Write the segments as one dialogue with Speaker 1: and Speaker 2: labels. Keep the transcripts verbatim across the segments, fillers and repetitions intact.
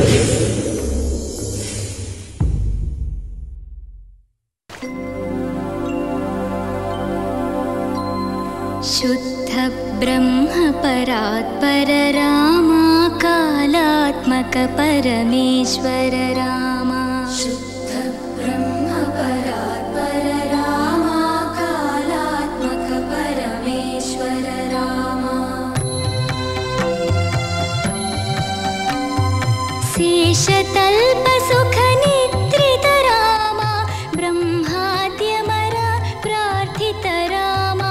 Speaker 1: शुद्ध ब्रह्म परात्पर रामा कालात्मक परमेश्वर रामा। शुद्ध ब्रह्म परात्पर रामा कालात्मक परमेश्वर रामा। शेषतल्प सुख निद्रित रामा ब्रह्माद्यमर प्रार्थित रामा।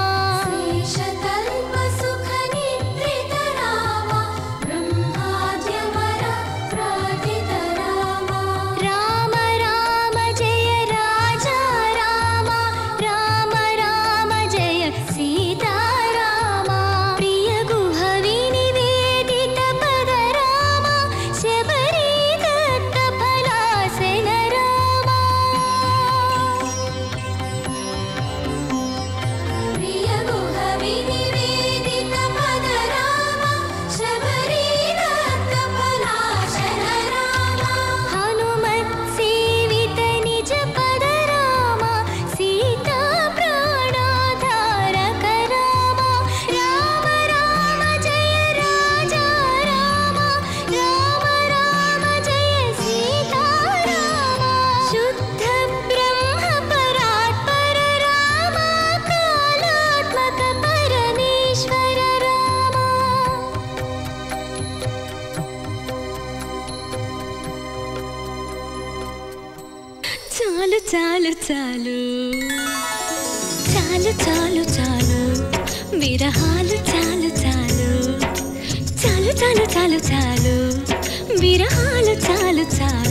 Speaker 1: చాలు చాలు చాలు చాలు చాలు విరహాలు చాలు చాలు చాలు చాలు చాలు చాలు విరహాలు చాలు చాలు